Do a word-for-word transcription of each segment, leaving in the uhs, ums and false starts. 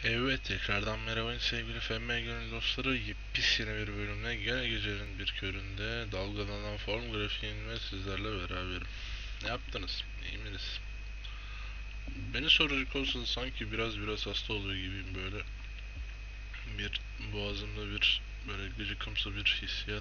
Evet, tekrardan merhaba sevgili F M Gönül dostları. Yepyeni bir bölümle gene gecenin bir köründe dalgalanan form grafiğinle sizlerle beraberim. Ne yaptınız? İyi misiniz? Beni soracak olsanız sanki biraz biraz hasta oluyor gibiyim, böyle bir boğazımda bir böyle gıcıkımsı bir hissiyat.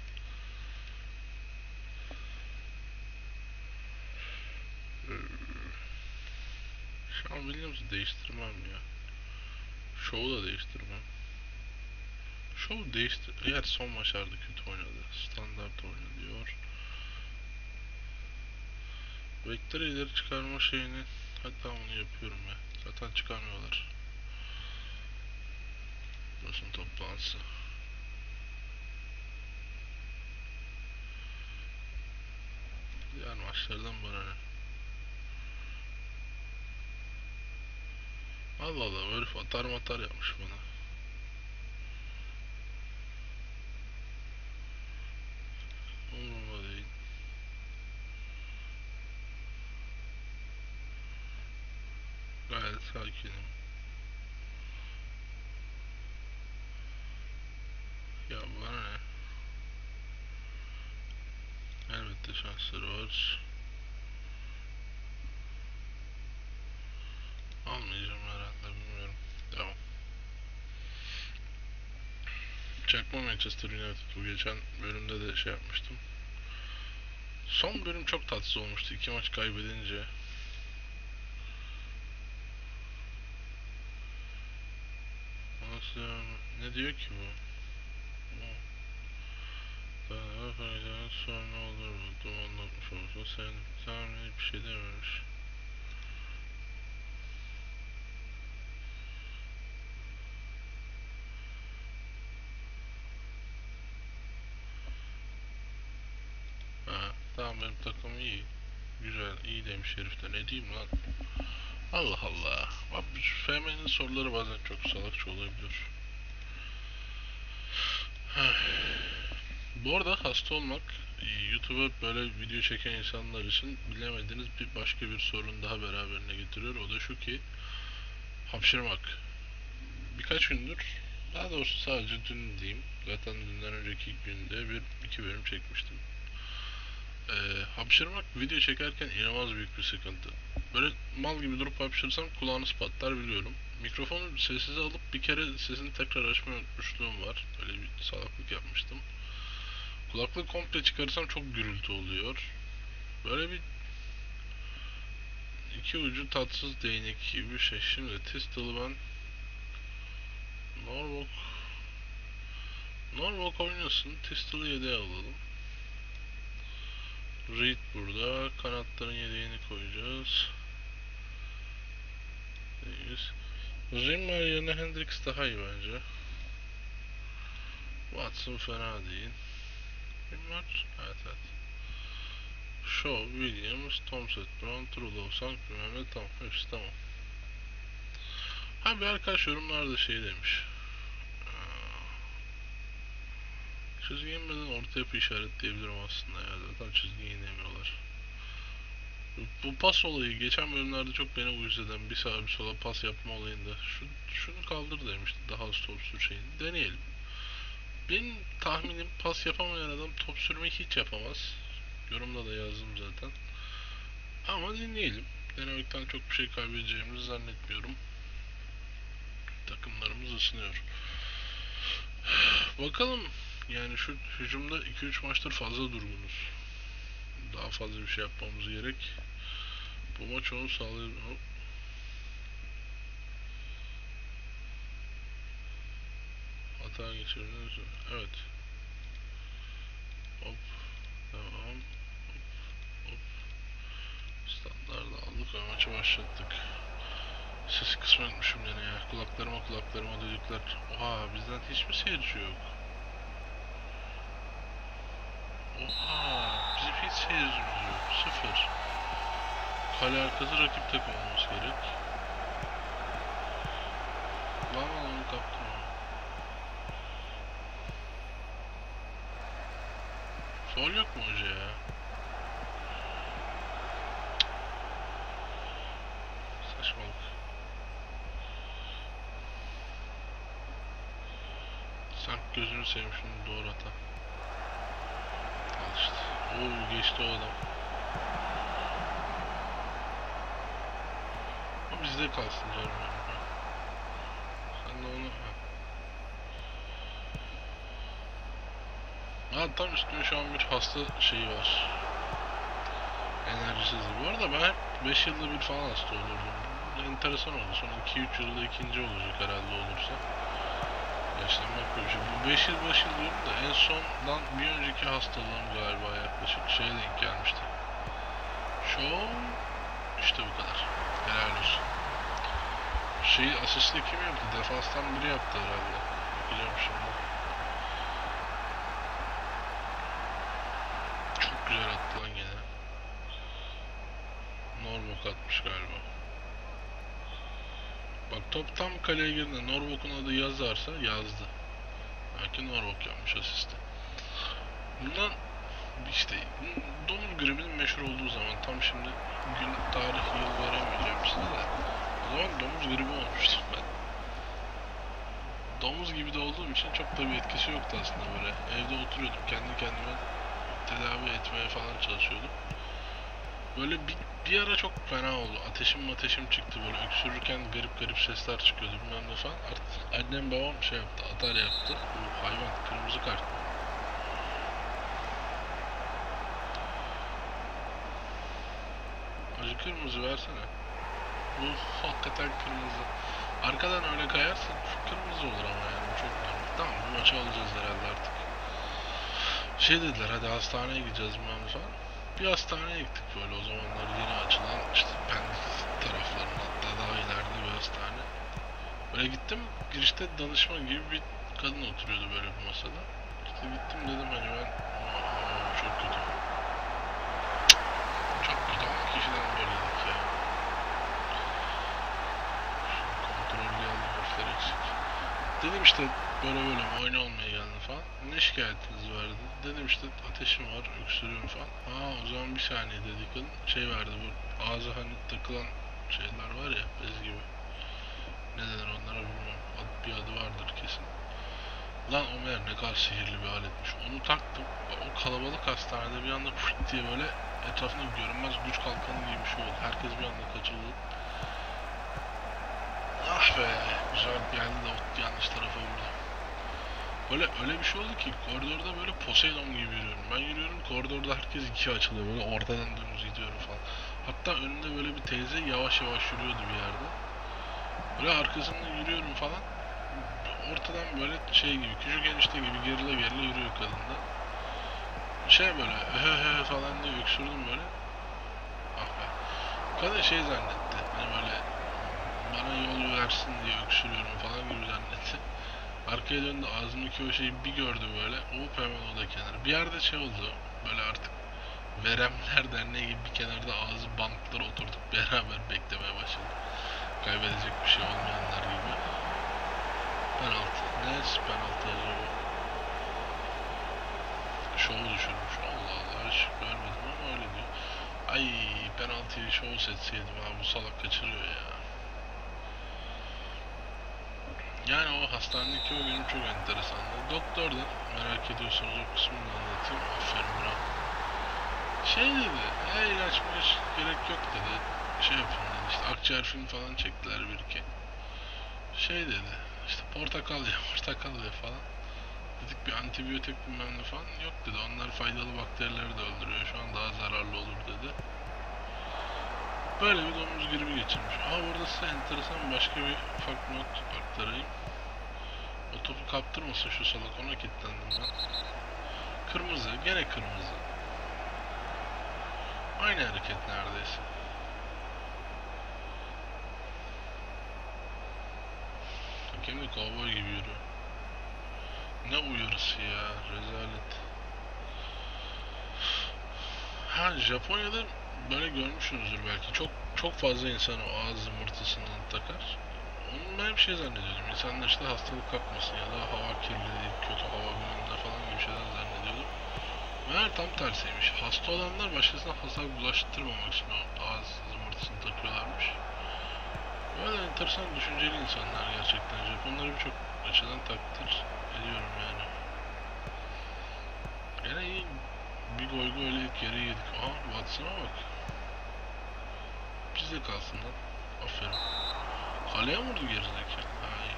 Şu an Williams'ı değiştirmem ya. Şovu da değiştirmem. Şovu değiştir... Eğer son maçlarda kötü oynadı, standart oynadı diyor. Vektör ileri çıkarma şeyini, hatta onu yapıyorum ya. Zaten çıkarmıyorlar. Basın toplantısı. Diğer maçlardan bana ne? Allah Allah, herif atar matar yapmış bana. Umurumda değil. Gayet sakinim. Ya bana ne? Elbette şansları var. Almayacağım herhalde, bilmiyorum. Tamam. Çakma Manchester United, bu geçen bölümde de şey yapmıştım. Son bölüm çok tatsız olmuştu. İki maç kaybedince. Nasıl, ne diyor ki bu? Daha faydalı sonra olur mu? Dumanlatmış olsa sen tahmin bir şey dememiş. Ha, tamam, benim takım iyi. Güzel, iyi demiş herif de, ne diyeyim lan. Allah Allah. Abi F M'nin soruları bazen çok salakça olabiliyor. Bu arada hasta olmak YouTube'a böyle video çeken insanlar için bilemediğiniz bir başka bir sorun daha beraberine getiriyor. O da şu ki, hapşırmak. Birkaç gündür, daha doğrusu sadece dün diyeyim. Zaten dünden önceki günde bir iki bölüm çekmiştim. Ee, hapşırmak video çekerken inanılmaz büyük bir sıkıntı. Böyle mal gibi durup hapşırsam kulağınız patlar, biliyorum. Mikrofonu sessize alıp bir kere sesini tekrar açmayı unutmuşluğum var. Öyle bir salaklık yapmıştım. Kulaklığı komple çıkarırsam çok gürültü oluyor. Böyle bir iki ucu tatsız değnek gibi bir şey. Şimdi Tistel'ı ben Norwalk Norwalk oynasın. Tistel'ı yedeğe alalım. Reed burada. Kanatların yedeğini koyacağız. Rimmer yerine Hendrix daha iyi bence. Watson fena değil. Rimmer, evet evet. Shaw, Williams, Thompson, Brown, Trullo, Sank, bilmem ne, tamam. Hepsi tamam. Ha, bir arkadaş yorumlarda şey demiş. Çizgi inmeden orta yapı işaretleyebilirim aslında ya. Zaten çizgi inemiyorlar. Bu pas olayı geçen bölümlerde çok beni uyuz eden, bir sağa bir sola pas yapma olayında. Şu, şunu kaldır demişti, daha az top sür şeyini. Deneyelim. Benim tahminim, pas yapamayan adam top sürmeyi hiç yapamaz. Yorumda da yazdım zaten. Ama deneyelim. Denemekten çok bir şey kaybedeceğimizi zannetmiyorum. Takımlarımız ısınıyor. Bakalım, yani şu hücumda iki üç maçtır fazla durgunuz. Daha fazla bir şey yapmamız gerek. Bu maç onu sağlıyor. Hata geçirdiniz. Evet. Hop. Tamam. Hop. Hop. Standart aldık ve maçı başlattık. Ses kısmı unutmuşum yine ya. Kulaklarıma kulaklarıma duyduklar. Oha, bizden hiçbir seyirci yok. Oha, bizim hiç seyircimiz yok. Sıfır. Kale arkası rakip takım olması gerek. Lan onu kaptım ya. Faul yok mu hoca ya? Saçmalık. Sanki gözünü seveyim şunu doğru ata. Al işte. Oo geçti o adam. O bizde kalsın canım benim. Sen de onu... Ha tam üstüne şu an bir hasta şeyi var. Enerjisizliği. Bu arada ben hep beş yılda bir falan hasta olurdum. Enteresan oldu. Son iki üç yılda ikinci olacak herhalde olursa. Yaşlanmak böyle bir şey. Bu beş yıl beş yıl diyorum da en sondan bir önceki hastalığım galiba yaklaşık şeye denk gelmişti. Show işte bu kadar. Helal olsun. Şeyi asistle kim yaptı? Defanstan biri yaptı herhalde. Bakacağım şimdi. Çok güzel attı lan gene. Norvok atmış galiba. Bak top tam kaleye girdiğinde Norvok'un adı yazarsa yazdı. Belki Norvok yapmış asisti. Bundan işte domuz gribinin meşhur olduğu zaman tam şimdi gün, tarih, yıl veremeyeceğim size de. O zaman domuz gribi olmuştum ben. Domuz gibi de olduğum için çok da bir etkisi yoktu aslında böyle. Evde oturuyordum kendi kendime tedavi etmeye falan çalışıyordum. Böyle bir, bir ara çok fena oldu. Ateşim ateşim çıktı böyle. Öksürürken garip garip sesler çıkıyordu bilmem ne falan. Artık annem babam şey yaptı. Atar yaptı. Bu hayvan kırmızı kart. Acı kırmızı versene. Bu hakikaten kırmızı. Arkadan öyle kayarsın kırmızı olur ama yani çok normal. Tamam bu maçı alacağız herhalde artık. Şey dediler hadi hastaneye gideceğiz bilmem ne falan. Bir hastaneye gittik böyle o zamanlar yeni açılan işte Pendik taraflarında hatta daha ileride bir hastane. Böyle gittim girişte danışman gibi bir kadın oturuyordu böyle bir masada. İşte gittim dedim hani ben aa, çok kötü. Çok kötü on kişiden böyleydik ya. Şimdi kontrollü harfler eksik. Dedim işte böyle böyle muayene olmaya geldim falan. Ne şikayetiniz var dedi. Dedim işte ateşim var, öksürüyorum falan. Aa o zaman bir saniye dedi kadın. Şey verdi bu ağza hani takılan şeyler var ya bez gibi. Ne denir onlara bilmiyorum. Ad, bir adı vardır kesin. Lan o meğer ne kadar sihirli bir aletmiş. Onu taktım. O kalabalık hastanede bir anda fırt diye böyle etrafında görünmez güç kalkanı gibi bir şey oldu. Herkes bir anda kaçıldı. Ah be güzel geldi de o yanlış tarafa vurdu. Böyle öyle bir şey oldu ki koridorda böyle Poseidon gibi yürüyorum. Ben yürüyorum koridorda herkes ikiye açılıyor böyle ortadan dümdüz gidiyorum falan. Hatta önünde böyle bir teyze yavaş yavaş yürüyordu bir yerde. Böyle arkasında yürüyorum falan. Ortadan böyle şey gibi küçük enişte gibi gerile gerile yürüyor kadın da. Şey böyle he he falan diye öksürdüm böyle. Ah be. Kadın şey zannetti. Hani böyle bana yol versin diye öksürüyorum falan gibi zannetti. Arkaya döndü ağzımdaki o şeyi bir gördü böyle. Hop hemen o da kenara. Bir yerde şey oldu. Böyle artık Veremler Derneği gibi bir kenarda ağzı bantlara oturduk beraber beklemeye başladık. Kaybedecek bir şey olmayanlar gibi. Penaltı. Ne penaltı acaba? Şovu düşürmüş. Allah Allah hiç görmedim ama öyle diyor. Ay penaltıyı şov setseydim abi bu salak kaçırıyor ya. Yani o hastanedeki o gün çok enteresandı. Doktor da merak ediyorsanız o kısmını anlatayım. Aferin bravo. Şey dedi, e ilaç ilaç gerek yok dedi. Şey yapın dedi işte akciğer film falan çektiler bir iki. Şey dedi işte portakal ye portakal ye falan. Dedik bir antibiyotik bilmem ne falan. Yok dedi onlar faydalı bakterileri de öldürüyor şu an daha zararlı olur dedi. Böyle bir domuz gribi geçirmiş. Aa burada size enteresan başka bir ufak not aktarayım. O topu kaptırmasın şu salak ona kilitlendim ben. Kırmızı gene kırmızı. Aynı hareket neredeyse. Hakem de kovboy gibi yürüyor. Ne uyarısı ya rezalet. Ha Japonya'da böyle görmüşsünüzdür belki. Çok çok fazla insan o ağız zımbırtısından takar. Onu ben bir şey zannediyordum. İnsanlar işte hastalık kapmasın ya da hava kirliliği, kötü hava bilmem falan gibi şeyler zannediyordum. Meğer tam tersiymiş. Hasta olanlar başkasına hastalık bulaştırmamak için o ağız zımbırtısını takıyorlarmış. Böyle enteresan düşünceli insanlar gerçekten. Japonları birçok açıdan takdir ediyorum yani. Gene iyi bir gol golle geri yedik. Aha Watson'a bak. Bizde kalsın lan. Aferin. Kaleye vurdu gerizekalı. Ha iyi.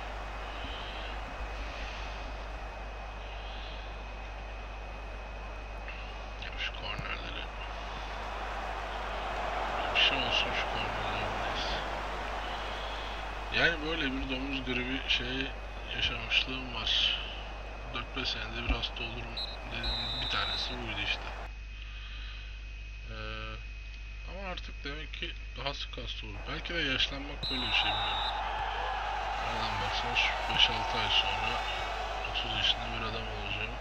Ya şu kornerleri. Bir şey olsun şu kornerlerindeyiz. Yani böyle bir domuz gribi şey yaşamışlığım var. dört beş senede bir hasta olurum dediğim bir tanesi buydu işte. Ee, ama artık demek ki daha sık hasta olur. Belki de yaşlanmak böyle bir şey, bilmiyorum. Nereden baksan şu beş altı ay sonra otuz yaşında bir adam olacağım.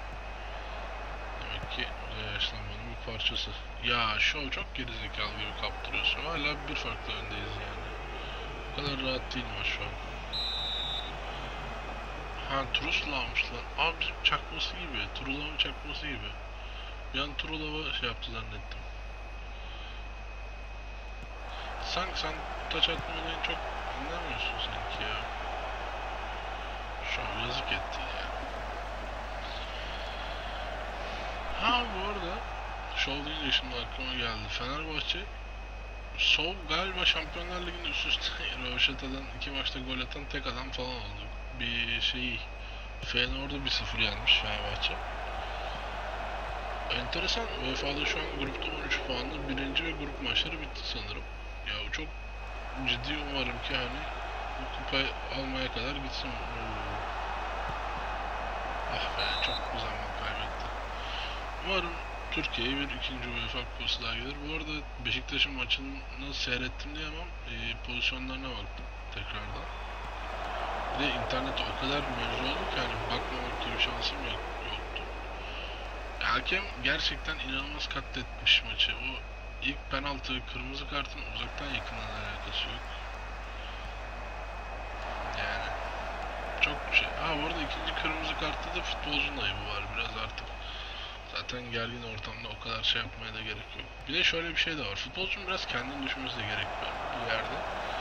Demek ki yaşlanmanın bir parçası. Ya şov çok gerizekalı gibi kaptırıyorsun. Hala bir farklı öndeyiz yani. Bu kadar rahat değilim şu an. Ha Trusla almış lan. Abi bizim çakması gibi. Trulav'ın çakması gibi. Bir an Trulav'a şey yaptı zannettim. Sanki sen taç atma olayını çok anlamıyorsun sanki ya. Şu an yazık etti ya. Ha bu arada şov deyince şimdi aklıma geldi. Fenerbahçe Sol galiba Şampiyonlar Ligi'nde üst üste Röveşata'dan iki maçta gol atan tek adam falan oldu. Bir şey Feyenoord'u bir sıfır yenmiş Fenerbahçe. Enteresan, U E F A'da şu an grupta on üç puanlı birinci ve grup maçları bitti sanırım. Ya çok ciddi umarım ki hani bu kupayı almaya kadar gitsin. Ah be, çok zaman kaybetti. Umarım Türkiye'ye bir ikinci U E F A Kupası daha gelir. Bu arada Beşiktaş'ın maçını seyrettim diyemem. E, pozisyonlarına baktım tekrardan. Bir de internette o kadar mevzu oldu ki hani bakmamak gibi şansım yok, yoktu. Hakem gerçekten inanılmaz katletmiş maçı. O ilk penaltı, kırmızı kartın uzaktan yakından alakası yok. Yani çok şey. Ha bu arada ikinci kırmızı kartta da futbolcunun ayıbı var biraz artık. Zaten gergin ortamda o kadar şey yapmaya da gerek yok. Bir de şöyle bir şey de var. Futbolcunun biraz kendini düşmesi de gerekiyor bir yerde.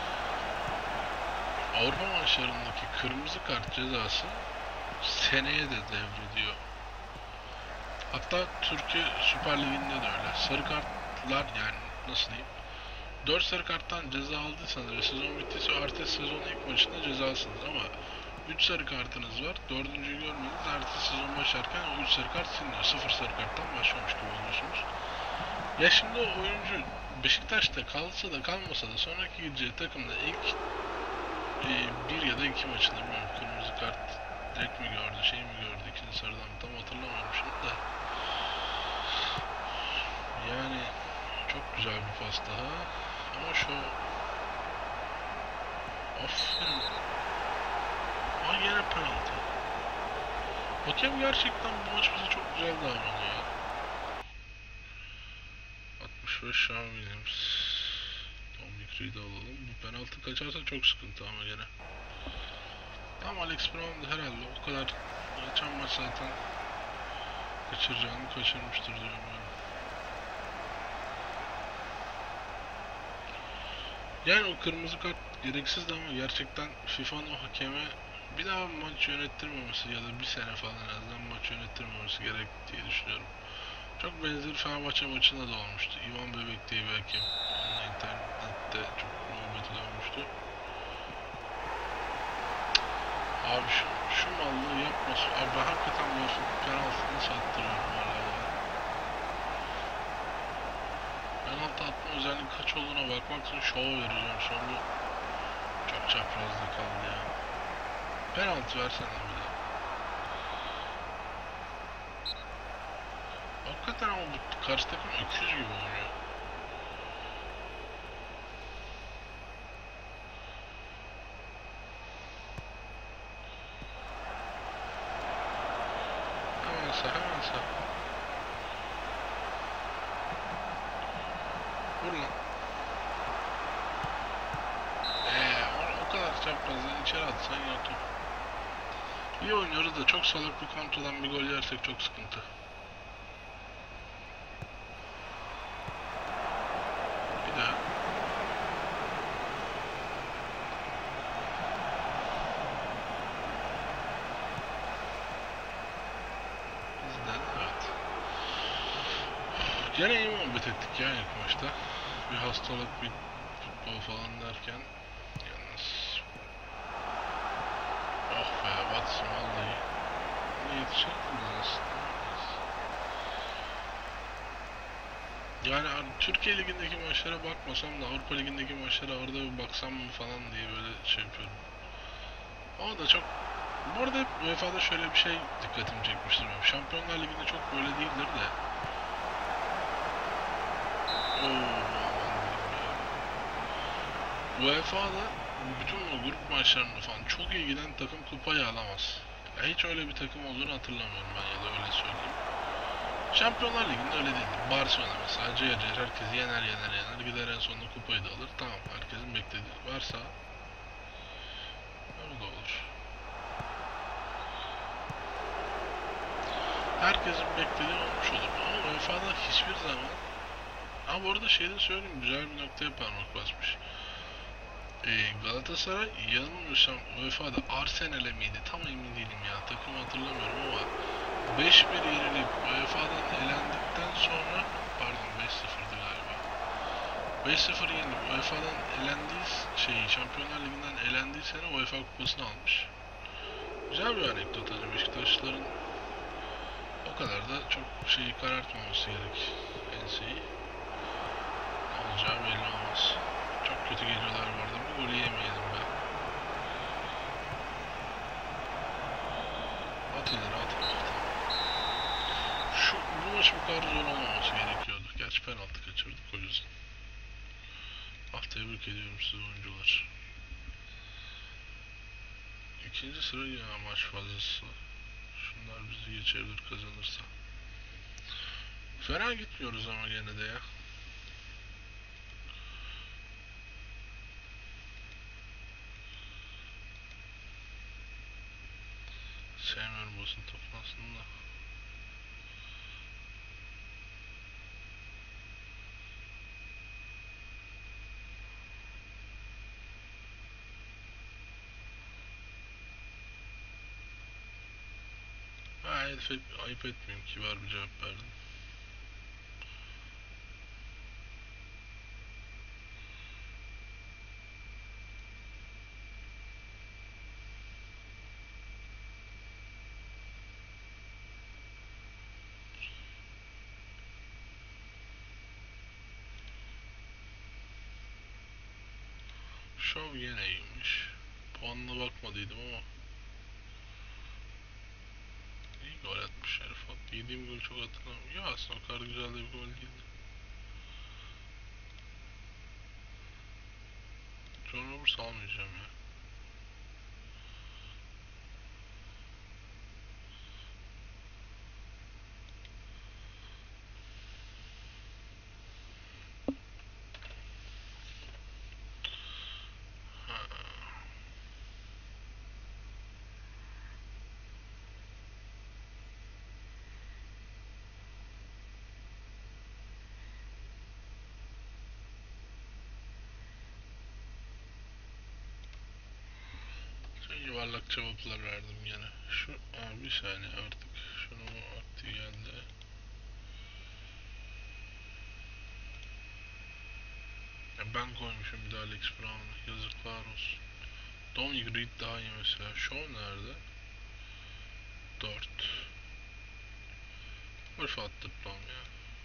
Avrupa maçlarındaki kırmızı kart cezası seneye de devrediyor. Hatta Türkiye Süper Ligi'nde de öyle. Sarı kartlar, yani nasıl diyeyim, dört sarı karttan ceza aldıysanız ve sezon bittiyse ertesi sezonun ilk maçında cezasınız ama üç sarı kartınız var. dördüncüyü görmediniz. Ertesi sezon başlarken o üç sarı kart siliniyor. sıfır sarı karttan başlamış gibi oluyorsunuz. Ya şimdi o oyuncu Beşiktaş'ta kalsa da kalmasa da sonraki gideceği takımda ilk e, bir ya da iki maçında, bilmiyorum, kırmızı kart direkt mi gördü, şey mi gördü, ikinci sarıdan tam hatırlamıyorum şimdi de. Yani çok güzel bir pas daha. Ama şu aferin. Aa yine penaltı. Hakem gerçekten bu maç bize çok güzel davranıyor. altmış beş Sean Williams. Tom Mikri'yi de alalım. Bu penaltı kaçarsa çok sıkıntı ama gene. Tam Alex Brown da herhalde o kadar, geçen maç zaten kaçıracağını kaçırmıştır diyorum yani. Yani o kırmızı kart gereksizdi ama gerçekten FIFA'nın o hakeme bir daha maç yönettirmemesi ya da bir sene falan en azından maç yönettirmemesi gerek diye düşünüyorum. Çok benzer Fenerbahçe maçında da olmuştu. İvan Bebek diye bir hakem. Onunla internette çok muhabbeti dönmüştü. Abi şu, şu mallığı yapmasın. Abi ben hakikaten bu penaltını sattırıyorum hala ya. Penaltı atma özelliği kaç olduğuna bakmak için şova vereceğim. Sonra çok çaprazda kaldı ya. Penaltı versene bir de. Hakikaten ama bu karşı takım öküz gibi oynuyor. Hemen sağ, hemen sağ. Vur lan. Eee o, o kadar çaprazdan içeri atsan ya top. İyi oynuyoruz da çok salak bir kontradan bir gol yersek çok sıkıntı. Bir daha. Gene iyi muhabbet ettik ya ilk maçta. Bir hastalık, bir futbol falan derken. Yalnız. Oh be Watson vallahi. Ne yetişemedim aslında. Yani Türkiye Ligi'ndeki maçlara bakmasam da Avrupa Ligi'ndeki maçlara arada bir baksam mı falan diye böyle şey yapıyorum. Ama da çok... Bu arada hep U E F A'da şöyle bir şey dikkatimi çekmiştir benim. Şampiyonlar Ligi'nde çok böyle değildir de. Oo, aman diyeyim ya. U E F A'da bütün o grup maçlarında falan çok iyi giden takım kupayı alamaz. Ya hiç öyle bir takım olduğunu hatırlamıyorum ben, ya da öyle söyleyeyim. Şampiyonlar Ligi'nde öyle değildir. Barcelona mesela cayır cayır herkesi yener yener yener gider, en sonunda kupayı da alır. Tamam, herkesin beklediği varsa öyle olur. Herkesin beklediği olmuş olur. Ama U E F A'da hiçbir zaman... Ama bu arada şey de söyleyeyim, güzel bir noktaya parmak basmış. Ee, Galatasaray yanılmıyorsam U E F A'da Arsenal'e miydi? Tam emin değilim ya. Takımı hatırlamıyorum ama beş bir yenilip U E F A'dan elendikten sonra, pardon beş sıfırdı galiba. beş sıfır yenilip U E F A'dan elendiği şey, Şampiyonlar Ligi'nden elendiği sene U E F A kupasını almış. Güzel bir anekdot, hani Beşiktaşlıların o kadar da çok şeyi karartmaması gerek. Enseyi. Ne olacağı belli olmaz. Çok kötü geliyorlar bu arada. Bir golü yemeyelim be. At ileri at. Şu, bu maç bu kadar zor olmaması gerekiyordu. Gerçi penaltı kaçırdık o yüzden. Ah, tebrik ediyorum sizi oyuncular. İkinci sıra ya maç fazlası. Şunlar bizi geçebilir kazanırsa. Fena gitmiyoruz ama gene de ya. Sevmiyorum basın toplantısını da. Ha, herif ayıp etmeyeyim, kibar bir cevap verdim. Şov yine iyiymiş. Puanına bakmadıydım ama iyi gol atmış herif. Yediğim golü çok hatırlamıyorum. Ya aslında o kadar güzel de bir gol değildi. John Roberts almayacağım ya. Ha. Şey, yuvarlak cevaplar verdim gene. Şu, aa, bir saniye artık. Şunu vakti geldi. Ya ben koymuşum bir de Alex Brown'u. Yazıklar olsun. Dominic Reed daha iyi mesela. Shaw nerede? dört. Golf attırtmam ya.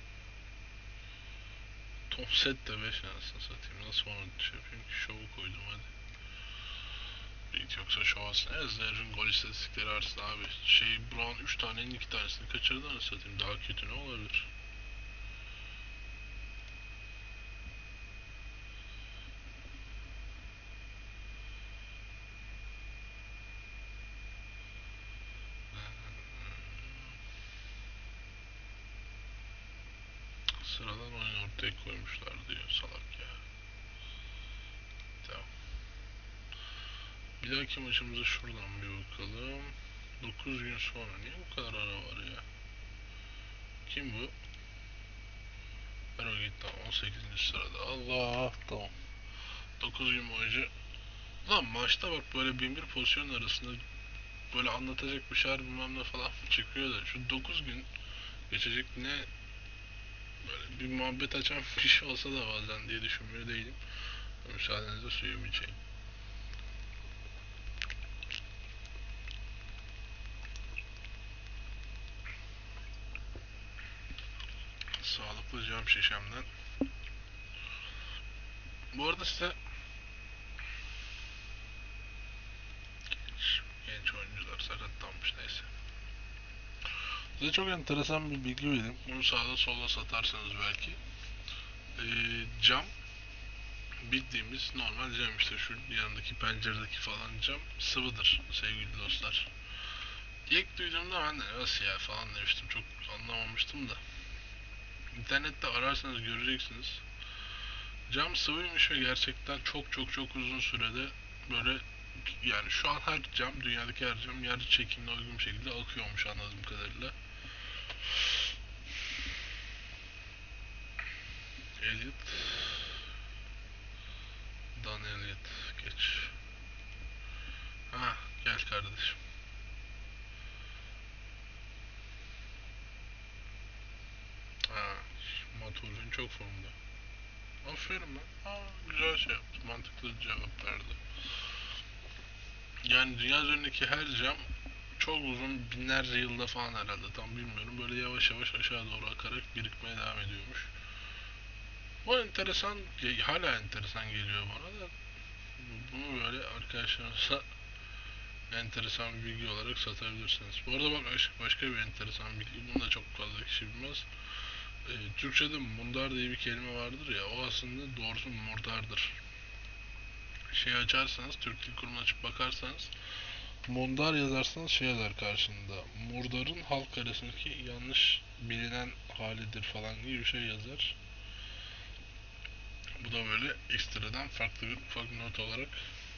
Tom set de beş anasını satayım. Nasıl onu şey yapayım ki? Shaw'u koydum hadi. Reed yoksa Shaw aslında. Ezler'in gol istatistikleri arasında abi. Şey, Brown üç tanenin iki tanesini kaçırdı anasını satayım. Daha kötü ne olabilir? Sıradan oyun ortaya koymuşlar diyor salak ya. Tamam. Bir dahaki maçımıza şuradan bir bakalım. dokuz gün sonra. Niye bu kadar ara var ya? Kim bu? Eroget, tamam, on sekizinci sırada. Allah, tamam. dokuz gün boyunca. Lan maçta bak böyle bin bir pozisyon arasında böyle anlatacak bir şeyler bilmem ne falan çıkıyor da şu dokuz gün geçecek ne Böyle bir muhabbet açan kişi olsa da bazen diye düşünmüyor değilim. Müsaadenizle suyumu içeyim. Sağlıklı cam şişemden. Bu arada size genç, genç oyuncular sakatlanmış, neyse. Size çok enteresan bir bilgi vereyim. Bunu sağda solda satarsanız belki. Ee, cam bildiğimiz normal cam, işte şu yanındaki penceredeki falan cam sıvıdır sevgili dostlar. İlk duyduğumda ben de nasıl ya falan demiştim. Çok anlamamıştım da. İnternette ararsanız göreceksiniz. Cam sıvıymış ve gerçekten çok çok çok uzun sürede böyle, yani şu an her cam, dünyadaki her cam yer çekimine uygun bir şekilde akıyormuş anladığım kadarıyla. Elliot, Dan Elliot, geç. Ha, gel kardeşim. Ha, Maturin çok formda. Aferin lan. Aa, güzel şey yaptı. Mantıklı cevap verdi. Yani dünya üzerindeki her cam çok uzun, binlerce yılda falan herhalde, tam bilmiyorum. Böyle yavaş yavaş aşağı doğru akarak birikmeye devam ediyormuş. Bu enteresan, hala enteresan geliyor bana da. Bunu böyle arkadaşlarınıza enteresan bir bilgi olarak satabilirsiniz. Bu arada bak, başka bir enteresan bilgi. Bunu da çok fazla kişi bilmez. E, Türkçe'de mundar diye bir kelime vardır ya, o aslında doğrusu murdardır. Şey açarsanız, Türk Dil Kurumu'nu açıp bakarsanız, mundar yazarsanız şey yazar karşında. Murdarın halk arasındaki yanlış bilinen halidir falan gibi bir şey yazar. Bu da böyle ekstradan farklı bir ufak not olarak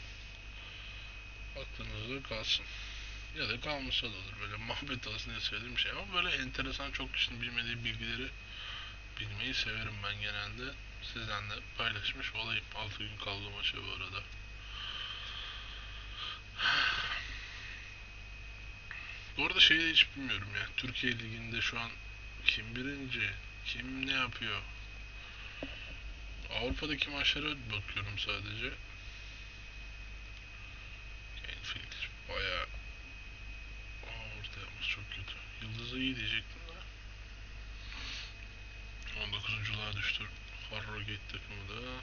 aklınızda kalsın. Ya da kalmışsa da olur. Böyle muhabbet olsun diye söylediğim şey. Ama böyle enteresan, çok kişinin bilmediği bilgileri bilmeyi severim ben genelde. Sizden de paylaşmış olayım. altı gün kaldı maça bu arada. Bu arada şeyi de hiç bilmiyorum ya. Türkiye Ligi'nde şu an kim birinci? Kim ne yapıyor? Avrupa'daki maçlara bakıyorum sadece. Enfield bayağı orta yapması çok kötü. Yıldız'ı iyi diyecektim de. on dokuzunculuğa düştü. Harrogate takımı da.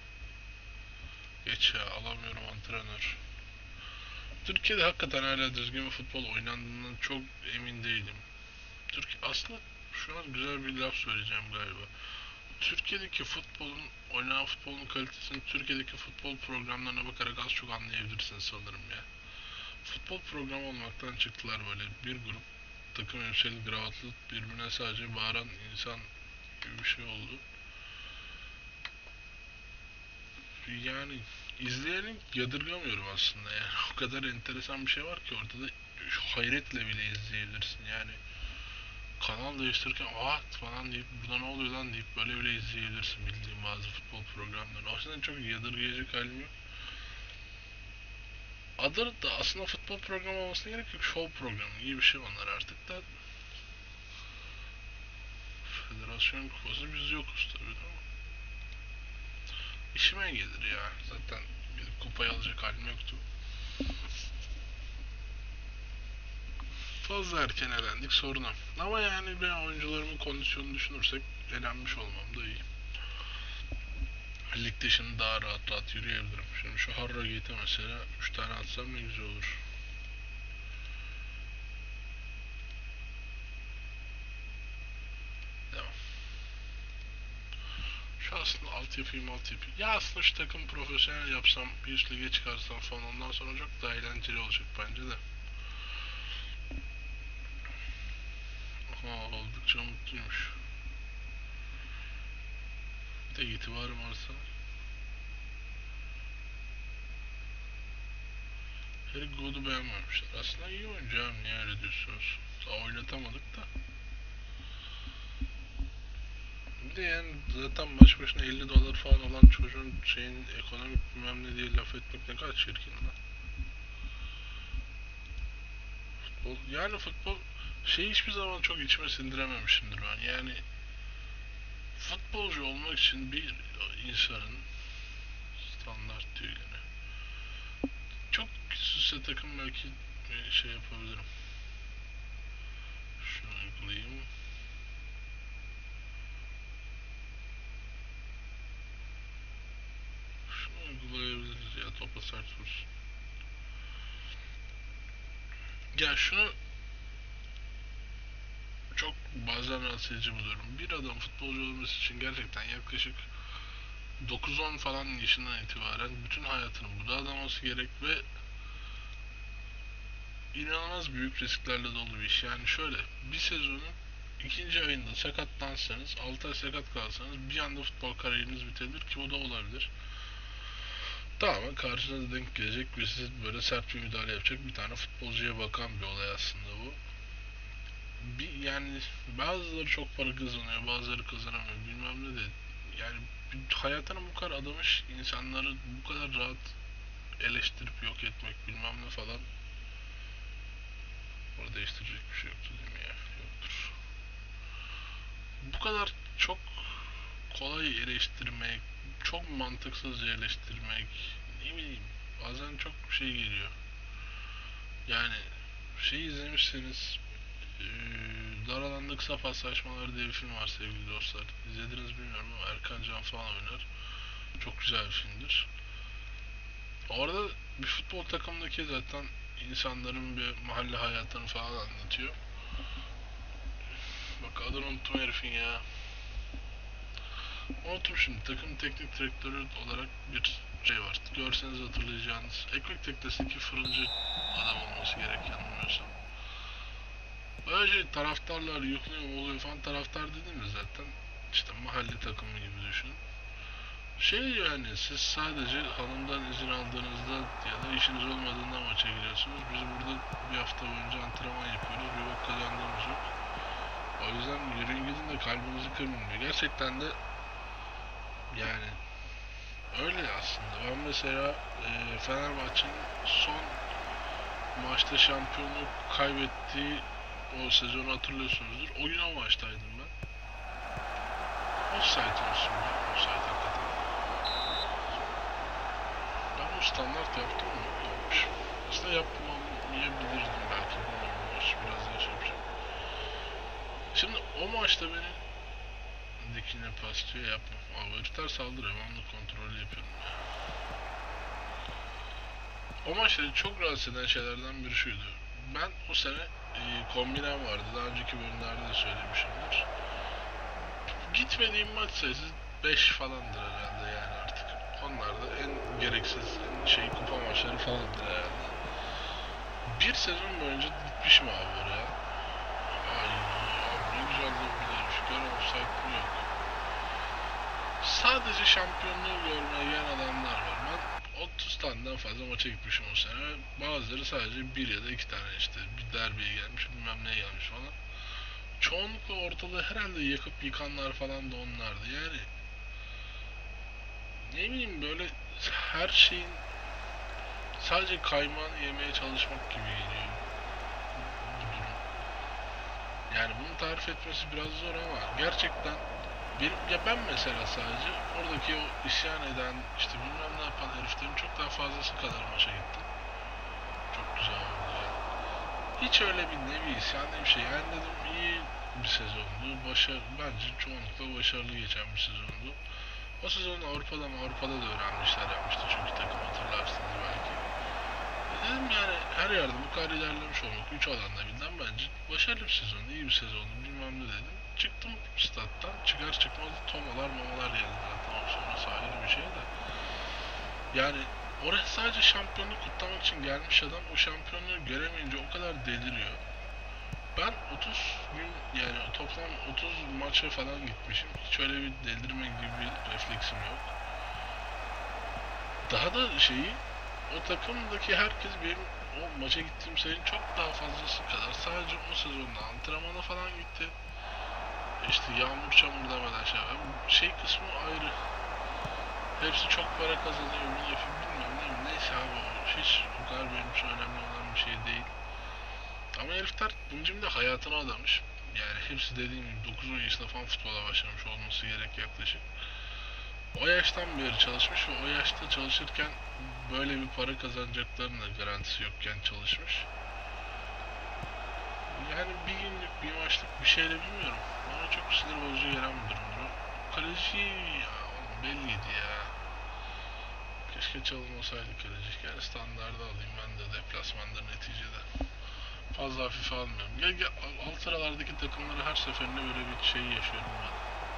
Geç ya, alamıyorum antrenör. Türkiye'de hakikaten hala düzgün bir futbol oynandığından çok emin değilim. Türkiye aslında, şu an güzel bir laf söyleyeceğim galiba. Türkiye'deki futbolun, oynanan futbolun kalitesini Türkiye'deki futbol programlarına bakarak az çok anlayabilirsiniz sanırım ya. Futbol programı olmaktan çıktılar böyle. Bir grup takım elbiseli, gravatlı, birbirine sadece bağıran insan gibi bir şey oldu. Yani izleyeni yadırgamıyorum aslında yani. O kadar enteresan bir şey var ki ortada, hayretle bile izleyebilirsin yani. Kanal değiştirirken aa falan deyip, burada ne oluyor lan deyip böyle bile izleyebilirsin bildiğim bazı futbol programlarını. O yüzden çok yadırgayacak halim yok. Adı da aslında futbol programı olmasına gerek yok. Show programı gibi bir şey onlar artık da. Federasyon kupası biz yokuz tabii ama. İşime gelir ya. Zaten bir kupayı alacak halim yoktu. Fazla erken elendik, sorun o. Ama yani ben oyuncularımın kondisyonunu düşünürsek elenmiş olmam da iyi. Ligde şimdi daha rahat rahat yürüyebilirim. Şimdi şu Harrogate'e mesela üç tane atsam ne güzel olur. Devam. Şu aslında altyapıyı altyapı. Ya aslında şu takım profesyonel yapsam, bir üst lige çıkarsam falan, ondan sonra çok daha eğlenceli olacak bence de. Aha, oldukça mutluymuş. Bir de itibarım varsa. Harry Good'u beğenmemişler. Aslında iyi oyuncu abi, niye öyle diyorsunuz? Daha oynatamadık da. Bir de yani zaten maç başına elli dolar falan olan çocuğun şeyin ekonomik bilmem ne diye laf etmek ne kadar çirkin lan. Futbol, yani futbol şeyi hiçbir zaman çok içime sindirememişimdir ben. Yani Futbolcu olmak için bir insanın standart diyor gene. Çok süsle takım belki şey yapabilirim. Şunu uygulayayım. Şunu uygulayabiliriz ya, topa sert vursun. Ya şunu çok bazen rahatsız edici buluyorum. Bir adam futbolcu olması için gerçekten yaklaşık dokuz on falan yaşından itibaren bütün hayatını buda adaması gerek ve inanılmaz büyük risklerle dolu bir iş. Yani şöyle, bir sezonun ikinci ayında sakatlansanız, altı ay sakat kalsanız bir anda futbol kariyeriniz bitebilir ki o da olabilir. Tamamen karşınıza denk gelecek ve size böyle sert bir müdahale yapacak bir tane futbolcuya bakan bir olay aslında bu. Bir, yani bazıları çok para kazanıyor, bazıları kazanamıyor, bilmem ne de. Yani hayatına bu kadar adamış insanları bu kadar rahat eleştirip yok etmek bilmem ne falan. Orada değiştirecek bir şey yoktu değil mi ya? Yoktur. Bu kadar çok kolay eleştirmek, çok mantıksız eleştirmek, ne bileyim, bazen çok şey geliyor. Yani şey izlemişseniz, e, Dar Alanda Kısa Paslaşmalar diye bir film var sevgili dostlar. İzlediniz bilmiyorum ama Erkan Can falan oynar. Çok güzel bir filmdir. Orada bir futbol takımındaki zaten insanların bir mahalle hayatını falan anlatıyor. Bak adını unuttum herifin ya. Unuttum şimdi. Takım teknik direktörü olarak bir şey var. Görseniz hatırlayacağınız. Ekmek teknesindeki fırıncı adam olması gerek yanılmıyorsam. Böyle şey, taraftarlar yıkılıyor oluyor falan. Taraftar dediğimiz zaten işte mahalle takımı gibi düşünün. Şey, yani siz sadece hanımdan izin aldığınızda ya da işiniz olmadığında maça giriyorsunuz. Biz burada bir hafta boyunca antrenman yapıyoruz. Bir bak kazandığımız yok. O yüzden yürüyün gidin de kalbinizi kırmayın. Gerçekten de yani öyle aslında. Ben mesela e, Fenerbahçe'nin son maçta şampiyonluk kaybettiği o sezonu hatırlıyorsunuzdur. O gün o maçtaydım ben. Offside olsun ya. Offside hakikaten. Ben bu standart yaptım mı? Yapmışım. Aslında yapmamayabilirdim belki. Bu maç biraz daha şey yapacağım. Şimdi o maçta beni dikine paslıyor yapma. Abi herif ters saldırıyor. Ben onu kontrolü yapıyorum ya. O maçta çok rahatsız eden şeylerden biri şuydu. Ben o sene e, kombinem vardı. Daha önceki bölümlerde de söylemişimdir. Gitmediğim maç sayısı beş falandır herhalde yani artık. Onlar da en gereksiz en şey kupa maçları falandır herhalde. Bir sezon boyunca gitmişim abi oraya. Ay abi ne güzel de bir herif. Gör offside mi yok. Sadece şampiyonluğu görmeye gelen adamlar var. Ben otuz taneden fazla maça gitmişim o sene. Bazıları sadece bir ya da iki tane işte bir derbiye gelmiş bilmem neye gelmiş falan. Çoğunlukla ortalığı herhalde yakıp yıkanlar falan da onlardı. Yani ne bileyim böyle her şeyin sadece kaymağını yemeye çalışmak gibi geliyor bu durum. Yani bunu tarif etmesi biraz zor ama gerçekten benim, ya ben mesela sadece oradaki o isyan eden işte bilmem ne yapan heriflerin çok daha fazlası kadar maça gittim. Çok güzel oldu ya. Hiç öyle bir nevi isyan ne bir şey. Yani dedim iyi bir sezondu. Başarı, bence çoğunlukla başarılı geçen bir sezondu. O sezon Avrupa'da Avrupa'da da önemli işler yapmıştı çünkü takım hatırlarsınız belki. E dedim yani her yerde bu kadar ilerlemiş olmak üç alanda birden bence başarılı bir sezon, iyi bir sezondu bilmem ne dedim. Çıktım stat'tan çıkar çıkmaz tomalar mamalar geldi zaten o sonrası ayrı bir şey de. Yani oraya sadece şampiyonluk kutlamak için gelmiş adam o şampiyonluğu göremeyince o kadar deliriyor. Ben otuz gün yani toplam otuz maça falan gitmişim. Hiç öyle bir delirme gibi bir refleksim yok. Daha da şeyi o takımdaki herkes benim o maça gittiğim sayının çok daha fazlası kadar sadece o sezonda antrenmana falan gitti. İşte yağmur çamur demeden şey var. Şey kısmı ayrı. Hepsi çok para kazanıyor, bunu yapıyor bilmem ne. Neyse abi o hiç o kadar benim için önemli olan bir şey değil. Ama herifler bunun de hayatına adamış. Yani hepsi dediğim gibi dokuz on yaşında falan futbola başlamış olması gerek yaklaşık. O yaştan beri çalışmış ve o yaşta çalışırken böyle bir para kazanacaklarının da garantisi yokken çalışmış. Yani bir günlük, bir maçlık bir şeyle bilmiyorum. Bana çok sinir bozucu gelen bir durumdur. Kaleci ya, oğlum belliydi ya. Keşke çalınmasaydı kaleci. Yani standarda alayım ben de deplasmanda neticede. Fazla hafife almıyorum. Gel gel alt sıralardaki takımları her seferinde böyle bir şey yaşıyorum ben.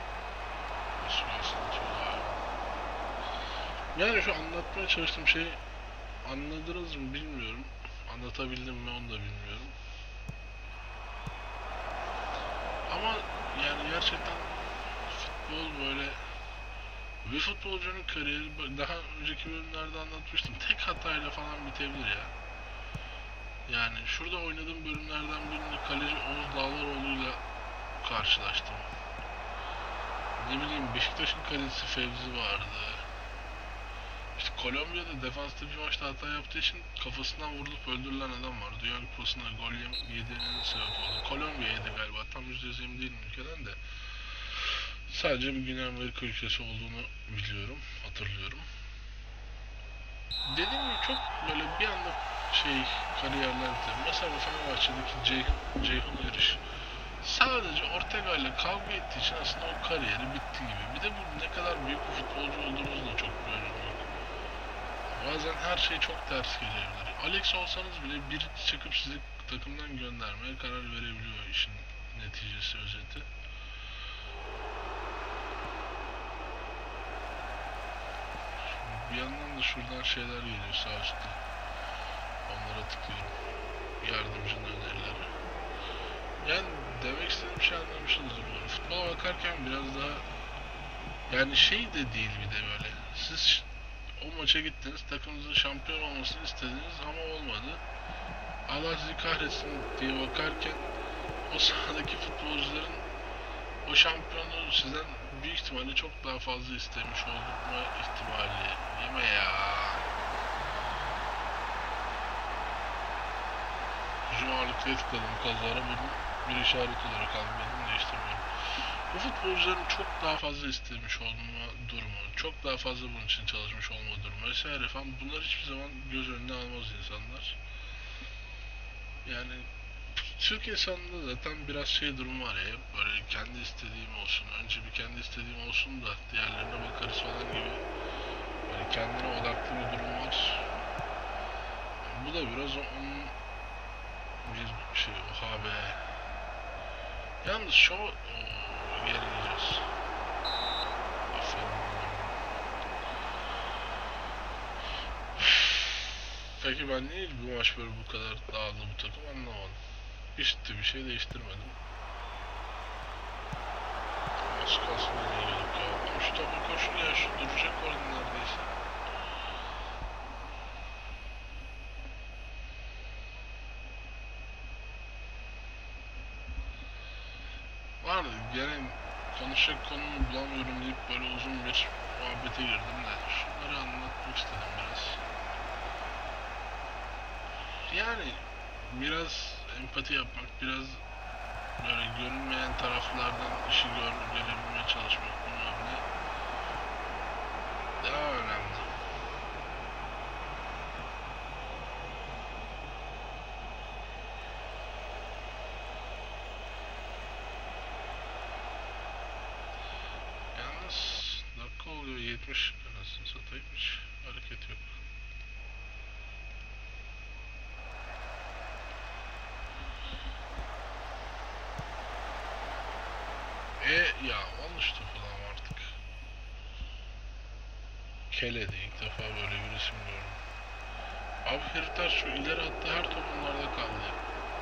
Yani şu anlatmaya çalıştığım şey anladınız mı bilmiyorum. Anlatabildim mi onu da bilmiyorum. Ama yani gerçekten futbol böyle bir futbolcunun kariyeri daha önceki bölümlerde anlatmıştım. Tek hatayla falan bitebilir ya. Yani şurada oynadığım bölümlerden birinde kaleci Oğuz Dağlaroğlu'yla karşılaştım. Ne bileyim Beşiktaş'ın kalecisi Fevzi vardı. İşte Kolombiya'da defansta bir maçta hata yaptığı için kafasından vurulup öldürülen adam var. Dünya Kupası'nda gol yediğinin sebep oldu. Kolombiya'ydı galiba. Tam yüzde yüz emin değilim ülkeden de. Sadece bir Güney Amerika ülkesi olduğunu biliyorum, hatırlıyorum. Dediğim gibi çok böyle bir anda şey kariyerler bitti. Mesela Fenerbahçe'deki Ceyhun, Ceyhun Eriş sadece Ortega ile kavga ettiği için aslında o kariyeri bitti gibi. Bir de bu ne kadar büyük bir futbolcu olduğunuzla çok bir önemi yok. Bazen her şey çok ters gelebilir. Alex olsanız bile biri çıkıp sizi takımdan göndermeye karar verebiliyor işin neticesi özeti. Bir yandan da şuradan şeyler geliyor sağ üstte. Onlara tıklıyorum. Yardımcının önerileri. Yani demek istediğim şey anlamışsınızdır umarım. Futbola bakarken biraz daha yani şey de değil bir de böyle. Siz o maça gittiniz, takımınızın şampiyon olmasını istediniz ama olmadı. Allah sizi kahretsin diye bakarken o sahadaki futbolcuların o şampiyonluğu sizden büyük ihtimalle çok daha fazla istemiş olma ihtimali. Yeme ya. Hücum ağırlıklıya tıkladım kazara bunu bir işaret olarak almadım değiştirmiyorum. Bu futbolcuların çok daha fazla istemiş olma durumu, çok daha fazla bunun için çalışmış olma durumu vesaire falan bunlar hiçbir zaman göz önüne almaz insanlar. Yani Türk insanında zaten biraz şey durum var ya böyle kendi istediğim olsun, önce bir kendi istediğim olsun da diğerlerine bakarız falan gibi böyle kendine odaklı bir durum var. Bu da biraz onun bir şey o habe. Yalnız şu yere gideceğiz. Aferin. Peki ben niye bu maç böyle bu kadar dağıldı bu takım anlamadım. Hiç de bir şey değiştirmedim. Az kalsın nereye gelip ya. Şu topa koşun ya şu duracak orada neredeyse. Vardı gene konuşacak konumu bulamıyorum deyip böyle uzun bir muhabbete girdim de şunları anlatmak istedim biraz. Yani biraz empati yapmak, biraz böyle görünmeyen taraflardan işi gör, görebilmeye çalışmak bilmem ne daha önemli. Yalnız dakika oluyor yetmiş anasını satayım hiç hareket yok. E ya al işte falan artık. Kele'de ilk defa böyle bir isim gördüm. Abi herifler şu ileri hatta her top onlarda kaldı ya.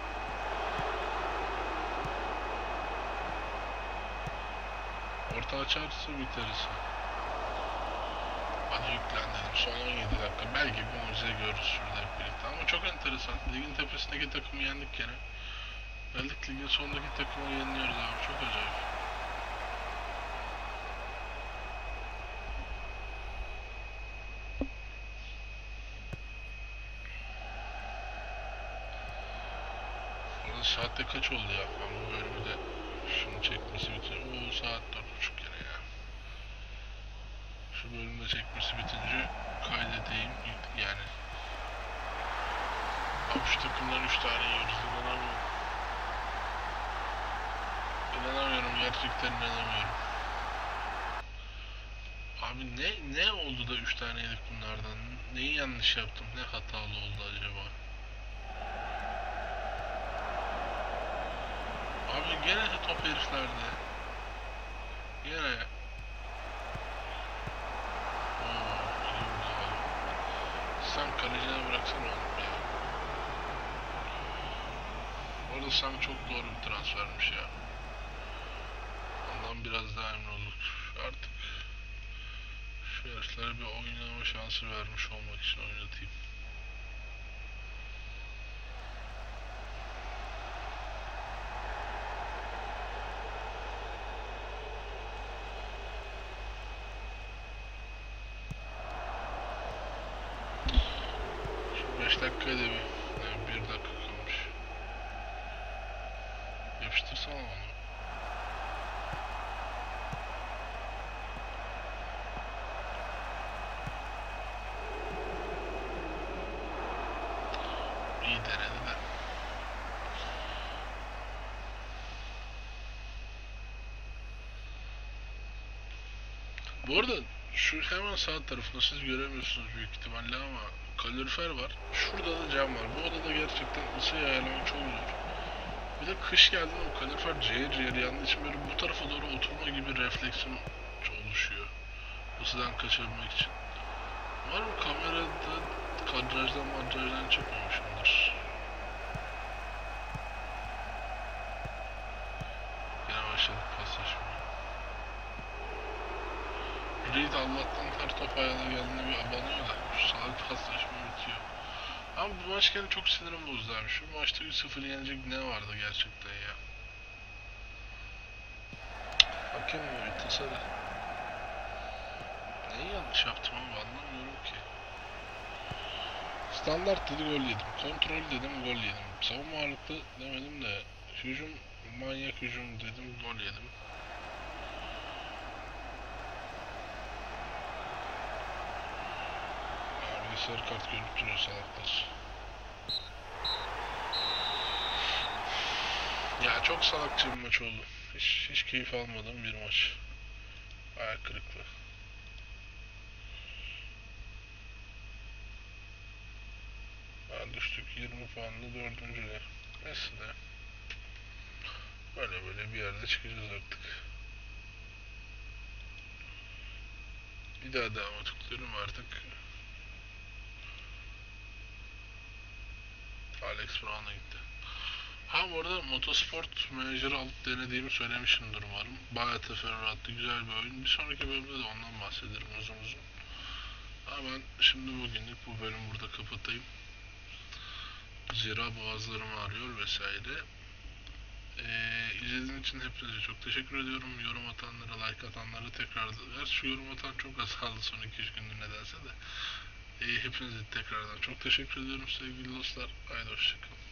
Orta açarsa biteriz. Hadi yüklen dedim. Son on yedi dakika. Belki bir mucize görürüz şurada hep birlikte. Ama çok enteresan. Ligin tepesindeki takımı yendik gene. Geldik ligin sonundaki takımı yeniliyoruz abi. Çok acayip. saatte kaç oldu ya? Ben bu bölümü de şunu çekmesi bitince... Oo, saat dört buçuk gene ya. Şu bölümde çekmesi bitince kaydedeyim. Yani... Abi şu takımdan üç tane yiyoruz. İnanamıyorum. İnanamıyorum. Gerçekten inanamıyorum. Abi ne ne oldu da üç tane yedik bunlardan? Neyi yanlış yaptım? Ne hatalı oldu acaba? Abi gene top heriflerde. Gene. Oo, iyi vurdu abi. Sen kalecine bıraksana oğlum ya. Orada Sam çok doğru bir transfermiş ya. Ondan biraz daha emin olduk. Artık şu heriflere bir oynama şansı vermiş olmak için oynatayım. Şu beş dakikada bir, yani bir dakika kalmış. Yapıştırsana onu. İyi denedi de. Bu arada şu hemen sağ tarafında siz göremiyorsunuz büyük ihtimalle ama kalorifer var. Şurada da cam var. Bu odada gerçekten ısıyı ayarlamak çok zor. Bir de kış geldiğinde o kalorifer cayır cayır yandığı için böyle bu tarafa doğru oturma gibi refleksim oluşuyor. Isıdan kaçabilmek için. Umarım kamerada kadrajdan madrajdan çıkmamışımdır. Yine başladık paslaşmaya. Reed Allah'tan her top ayağına geldiğinde bir abanıyor da şu salak paslaşma bitiyor. Ama bu maç gene çok sinirim bozdu abi. Şu maçta üç sıfır yenecek ne vardı gerçekten ya. Hakem mi bitirse de. Neyi yanlış yaptım abi anlamıyorum ki. Standart dedi gol yedim. Kontrol dedim gol yedim. Savunma ağırlıklı demedim de hücum manyak hücum dedim gol yedim. Abi sarı kart görüp duruyor salaklar. Ya çok salakça bir maç oldu. Hiç, hiç keyif almadığım bir maç. Ayak kırıklığı. Ha, düştük yirmi puanlı dördüncüye. Neyse de. Böyle böyle bir yerde çıkacağız artık. Bir daha devam tıklıyorum artık. Alex Brown'a gitti. Ha bu arada Motorsport Manager'ı alıp denediğimi söylemişimdir umarım. Bayağı teferruatlı güzel bir oyun. Bir sonraki bölümde de ondan bahsederim uzun uzun. Ama ben şimdi bugünlük bu bölümü burada kapatayım. Zira boğazlarım ağrıyor vesaire. Ee, izlediğiniz için hepinize çok teşekkür ediyorum. Yorum atanlara, like atanlara tekrar... Gerçi şu yorum atan çok azaldı son iki üç gündür nedense de. Ee, hepinize tekrardan çok teşekkür ediyorum sevgili dostlar. Haydi hoşçakalın.